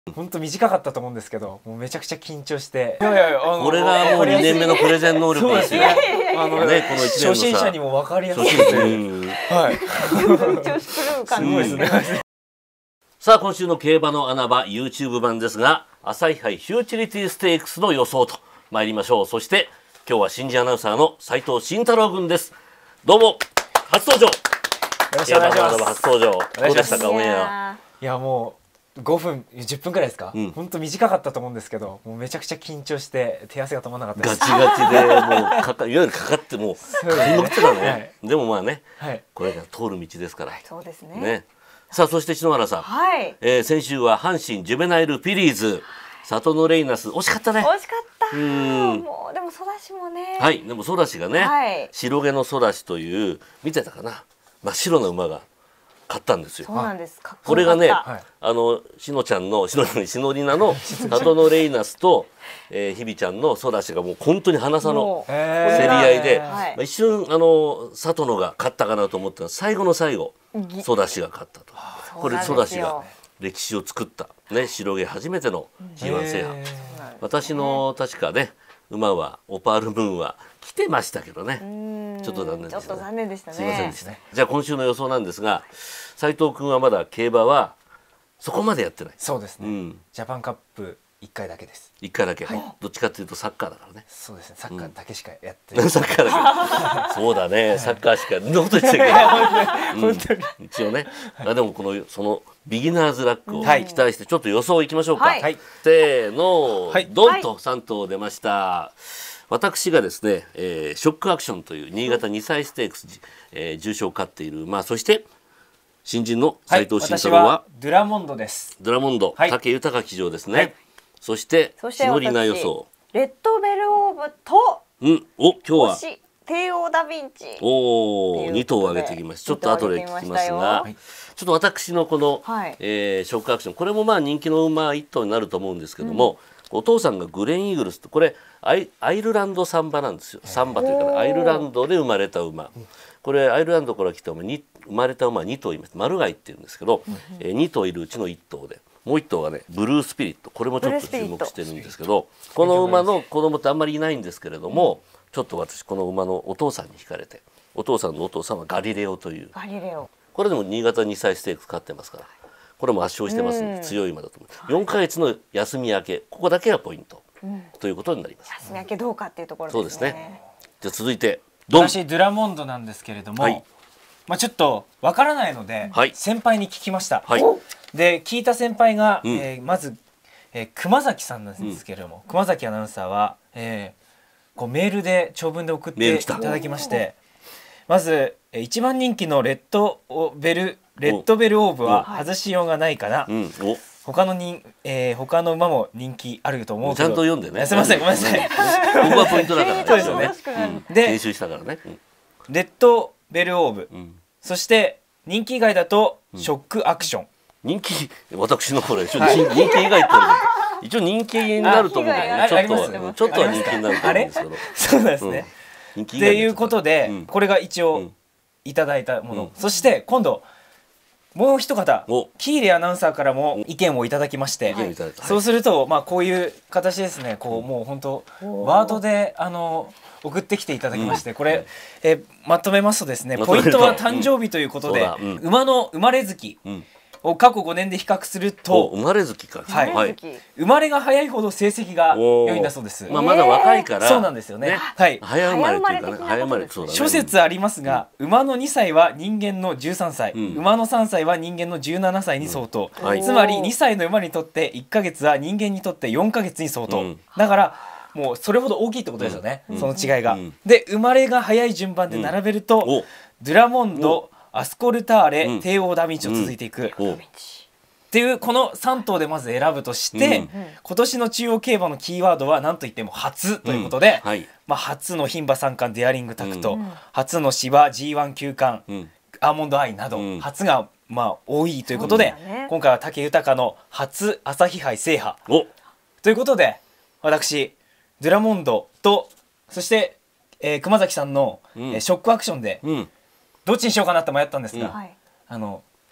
本当短かったと思うんですけど、もうめちゃくちゃ緊張して。 これがもう2年目のプレゼン能力ですよ。ね、この1年の初心者にも分かりやすい。 はい。調子狂う感じですね。 さあ今週の競馬の穴場 YouTube 版ですが、朝日杯フューチュリティステークスの予想と参りましょう。そして今日は新人アナウンサーの斉藤慎太郎君です。どうも初登場。よろしくお願いします。 初登場。どうでしたかオンエア。 いやもう5分10分くらいですか。本当短かったと思うんですけど、もうめちゃくちゃ緊張して手汗が止まらなかったです。 ガチガチでもういわゆるかかってもう感動ってたね。でもまあね、これが通る道ですから。 そうですね。 さあそして篠原さん、先週は阪神ジュベナイルフィリーズ里のレイナス惜しかったね。 惜しかった。もうでもソダシもね。 はい、でもソダシがね、白毛のソダシという見てたかな、真っ白な馬が勝ったんですよ。 そうなんです。 これがね、しのちゃんのしのりなの里のレイナスとひびちゃんのソダシがもう本当に花差の競り合いで、一瞬里野が勝ったかなと思ったら最後の最後ソダシが勝ったと。これソダシが歴史を作ったね、白毛初めての G1 制覇。私の確かね馬はオパールムーンは来てましたけどね、ちょっと残念でしたね。 ちょっと残念でしたね。 すいませんでした。じゃあ今週の予想なんですが、斉藤君はまだ競馬はそこまでやってない。 そうですね、ジャパンカップ1回だけです。 1回だけ、どっちかっていうとサッカーだからね。 そうですね、サッカーだけしかやってない。 サッカーだけそうだね、サッカーしかノートしてるけど一応ね。でもそのビギナーズラックを期待してちょっと予想いきましょうか。せーの、ドンと3頭出ました。私がですね、ショックアクションという新潟2歳ステークス、重賞を勝っている馬、そして新人の斉藤慎太郎はドゥラモンドです。 ドゥラモンド、武豊騎乗ですね。そして篠里奈予想レッドベルオーブと、 今日は帝王ダヴィンチ。 2頭挙げてきました。ちょっと後で聞きますが、ちょっと私のこの、ショックアクション、これもまあ人気の馬1頭になると思うんですけども、お父さんがグレンイーグルスと、これアイルランドサンバなんですよ。サンバというか、アイルランドで生まれた馬、これアイルランドから来た馬に生まれた馬2頭います。マルガイっていうんですけど、2頭いるうちの1頭で、もう1頭はねブルースピリット、これもちょっと注目してるんですけど、この馬の子供ってあんまりいないんですけれども、ちょっと私この馬のお父さんに惹かれて、お父さんのお父さんはガリレオという、これでも新潟2歳ステークス勝ってますから、これも圧勝してますので強い馬だと思います。4ヶ月の休み明け、ここだけがポイントということになります。 休み明けどうかっていうところですね。 そうですね。じゃあ続いて私ドゥラモンドなんですけれども、まあちょっとわからないので先輩に聞きました。で聞いた先輩がまず熊崎さんなんですけれども、熊崎アナウンサーはこうメールで長文で送っていただきまして、まず1番人気のレッドベルオーブは外しようがないかな。他の馬も人気あると思うけど、 ちゃんと読んでね。 すみません、ごめんなさい。 ここがポイントだからね。 そうですよね。 で練習したからね。 レッドベルオーブ、そして人気以外だとショックアクション。 人気、私のこれ人気以外って一応人気になると思うんだよね。ちょっとは人気になると思うんですけど。 そうなんですね。っていうことで、これが一応いただいたもの。そして今度もう一方、喜入アナウンサーからも意見をいただきまして、そうするとまあこういう形ですね。こうもう本当ワードで送ってきていただきまして、これまとめますとですね、ポイントは誕生日ということで、馬の生まれ月を過去5年で比較すると、 生まれ月か、 生まれが早いほど成績が良いんだそうです。 まだ若いから、 そうなんですよね。 早生まれというかね、早生まれ、そうだね。 諸説ありますが、馬の2歳は人間の13歳、馬の3歳は人間の17歳に相当。つまり2歳の馬にとって1ヶ月は人間にとって4ヶ月に相当。だからもうそれほど大きいってことですよね、その違いが。で生まれが早い順番で並べると、ドゥラモンド、アスコルターレ、帝王ダヴィンチと続いていくっていう、この3頭でまず選ぶとして、今年の中央競馬のキーワードは何といっても初ということで、初の牝馬三冠デアリングタクト、初の芝 G1 9冠、アーモンドアイなど、初が多いということで、今回は武豊の初朝日杯制覇ということで、私ドゥラモンドと、そして、熊崎さんの、ショックアクションで、どっちにしようかなって迷ったんですが、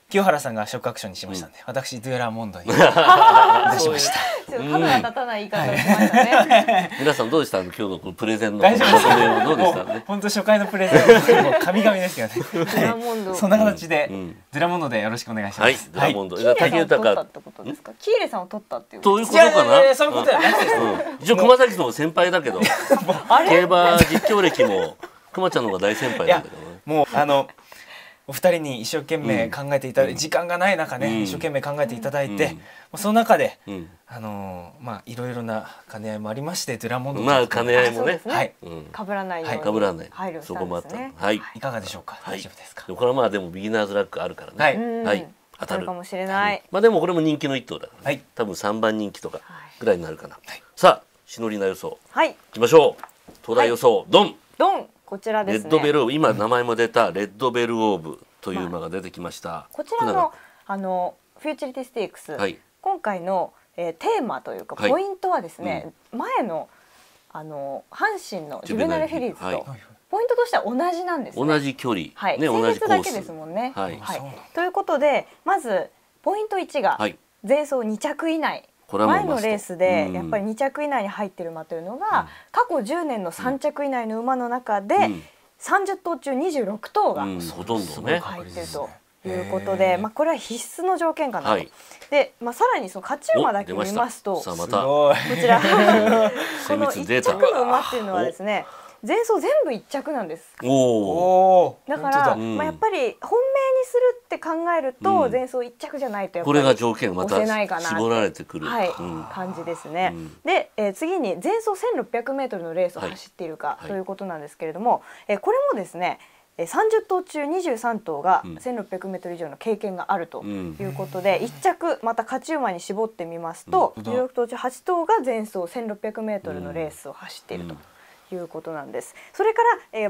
清原さんがショックアクションにしましたんで、私デュエラーモンドに出しました。 角が立たない言い方をしましたね。 皆さんどうでした？今日のこのプレゼンの大丈夫ですか？どうでしたね？ 本当初回のプレゼンもう神々ですけどね。そんな形でデュラモンドでよろしくお願いします。 はい、デュラモンド。 キーレさんを取ったってことですか？キーレさんを取ったっていう。 そういうことかな？ そういうことじゃなくて、 一応熊崎の先輩だけど、競馬実況歴も熊ちゃんの方が大先輩だけどね。 もうお二人に一生懸命考えていただいて、時間がない中ね、一生懸命考えていただいて、その中でまあいろいろな兼ね合いもありまして、デュラモンドまあ兼ね合いもね、 はい、 被らないように被らない、 配慮したんですね。 そこもあった。はい、 いかがでしょうか？大丈夫ですか？ これはまあでもビギナーズラックあるからね。はい、 当たるかもしれない。 まあでもこれも人気の一頭だから、多分3番人気とかぐらいになるかな。さあ、しのりな予想。はい。いきましょう。東大予想、ドン。 ドン。こちらですね。 レッドベルオーブ、今名前も出たレッドベルオーブという馬が出てきました。 こちらのフューチュリティステークス、今回のテーマというかポイントはですね、前の阪神のジュベナルフィリーズとポイントとしては同じなんですね。 同じ距離、 はい、同じコースだけですもんね。はい。ということで、まずポイント1が前走2着以内。前のレースでやっぱり2着以内に入っている馬というのが過去10年の3着以内の馬の中で30頭中26頭がほとんどね入っているということで、これは必須の条件かなと。で、さらにその勝ち馬だけ見ますと、こちらこの1着の馬っていうのはですね、前走全部1着なんです。だから、やっぱり本命にするって考えると前走1着じゃないとやっぱりこれが条件また絞られてくる感じですね。で、次に前走 1600m のレースを走っているかということなんですけれども、これもですね30頭中23頭が 1600m 以上の経験があるということで、1着また勝ち馬に絞ってみますと16頭中8頭が前走 1600m のレースを走っているということなんです。それから、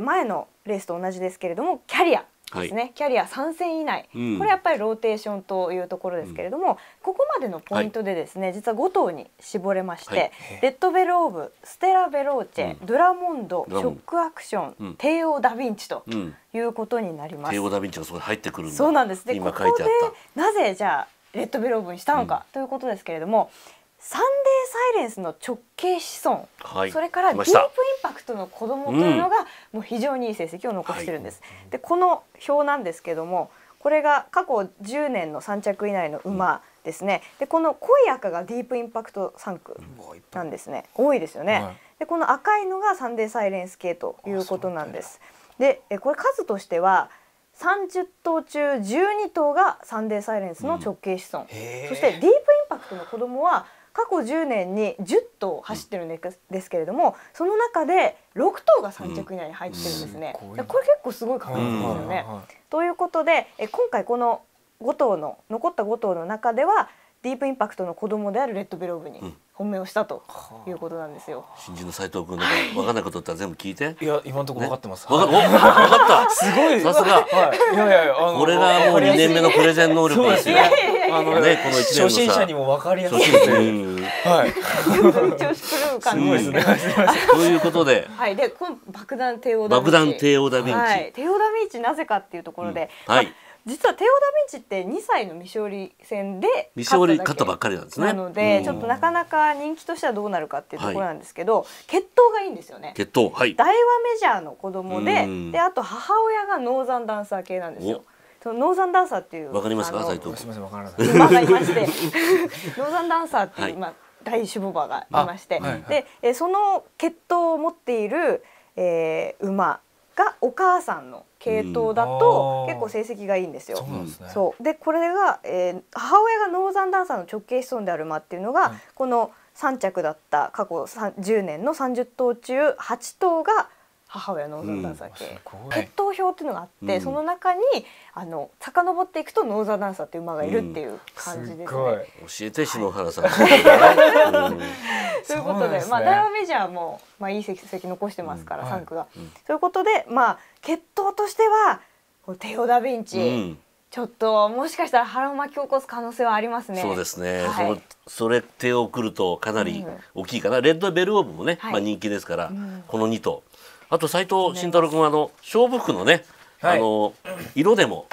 前のレースと同じですけれどもキャリアですね、キャリア3戦以内、これやっぱりローテーションというところですけれども、ここまでのポイントでですね、実は5頭に絞れまして、レッドベルオーブ、ステラベローチェ、ドゥラモンド、ショックアクション、帝王ダヴィンチということになります。 帝王ダヴィンチがそこに入ってくるんだ。 そうなんです。で、ここでなぜじゃあレッドベルオーブにしたのかということですけれども、サンデーサイレンスの直系子孫、それからディープインパクトの子供というのがもう非常にいい成績を残しているんです。で、この表なんですけども、これが過去10年の3着以内の馬ですね。で、この濃い赤がディープインパクト3区なんですね。多いですよね。で、この赤いのがサンデーサイレンス系ということなんです。で、これ数としては30頭中12頭がサンデーサイレンスの直系子孫、そしてディープインパクトの子供は過去10年に10頭走ってるんですけれども、その中で6頭が3着以内に入ってるんですね。これ結構すごい確率ですよね。ということで今回この5頭の残った5頭の中ではディープインパクトの子供であるレッドベルオーブに本命をしたということなんですよ。 新人の斉藤君なんか分かんないことだったら全部聞いて。 いや、今のところ分かってます。 分かった。 すごい。 さすが。これがもう2年目のプレゼン能力ですよ。ね、この1年のさ。 初心者にも分かりやすい。 はい。調子狂う感じですね。 ということで。 はい。で、この爆弾帝王ダヴィンチ。 爆弾帝王ダヴィンチ。 はい。帝王ダヴィンチなぜかっていうところで。はい。実は帝王ダヴィンチって2歳の未勝利戦で勝ったばっかりなんですね。 なのでちょっとなかなか人気としてはどうなるかっていうところなんですけど、血統がいいんですよね。 血統、はい。 大和メジャーの子供で、あと母親がノーザンダンサー系なんですよ。そのノーザンダンサーっていうわかりますか、斉藤君。 すみません、わからない。 馬がいまして、ノーザンダンサーっていう大種牡馬がいまして、でその血統を持っている馬がお母さんの系統だと結構成績がいいんですよ。そうで、これが、母親がノーザンダンサーの直系子孫である馬っていうのが、この3着だった過去10年の30頭中8頭が母親ノーザンダンサー系、血統表っていうのがあって、その中に遡っていくとノーザンダンサーっていう馬がいるっていう感じですね。教えて篠原さん。 ということで、大和メジャーもいい成績残してますから3区が。ということで、血統としてはテオダヴィンチ、ちょっともしかしたら波乱を巻き起こす可能性はありますね。 そうですね。それ手を送るとかなり大きいかな。レッドベルオーブもね、人気ですから、この2頭。あと斉藤慎太郎君は勝負服のね、色でも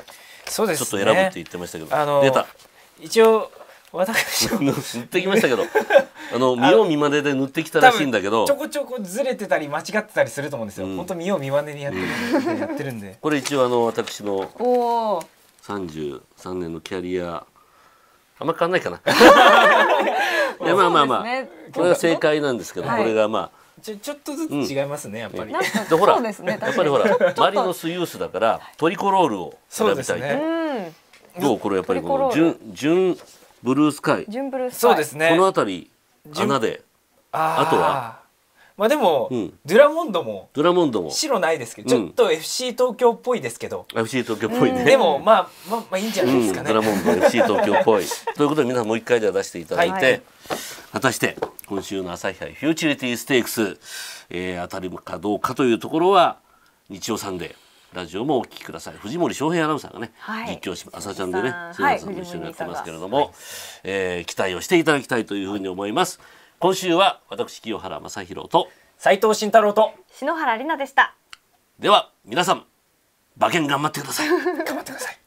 そうですね、 ちょっと選ぶって言ってましたけど、出た。 一応私塗ってきましたけど見よう見まねで塗ってきたらしいんだけど、 ちょこちょこずれてたり間違ってたりすると思うんですよ。本当見よう見まねにやってるんで。 これ一応私の33年のキャリアあんま変わんないかな。いやまあまあまあこれが正解なんですけど、これがまあちょっとずつ違いますね、やっぱり。 でほら、やっぱりほらマリノスユースだからトリコロールを選びたいと。どうこれやっぱりこの純ブルースカイ。 そうですね。 この辺り穴で、あとはまあでもドゥラモンドも白ないですけど、ちょっと FC 東京っぽいですけど。 FC 東京っぽいね。 でもまあいいんじゃないですかね。 ドラモンド FC 東京っぽい。ということで皆さんもう一回では出していただいて、果たして今週の朝日杯フューチュリティステークス当たるかどうかというところは日曜サンデーラジオもお聞きください。藤森翔平アナウンサーがね、実況し朝ちゃんでね、杉さんと一緒にやってますけれども、期待をしていただきたいというふうに思います。今週は私清原正弘と斉藤慎太郎と篠原里奈でした。 では皆さん馬券頑張ってください。 頑張ってください。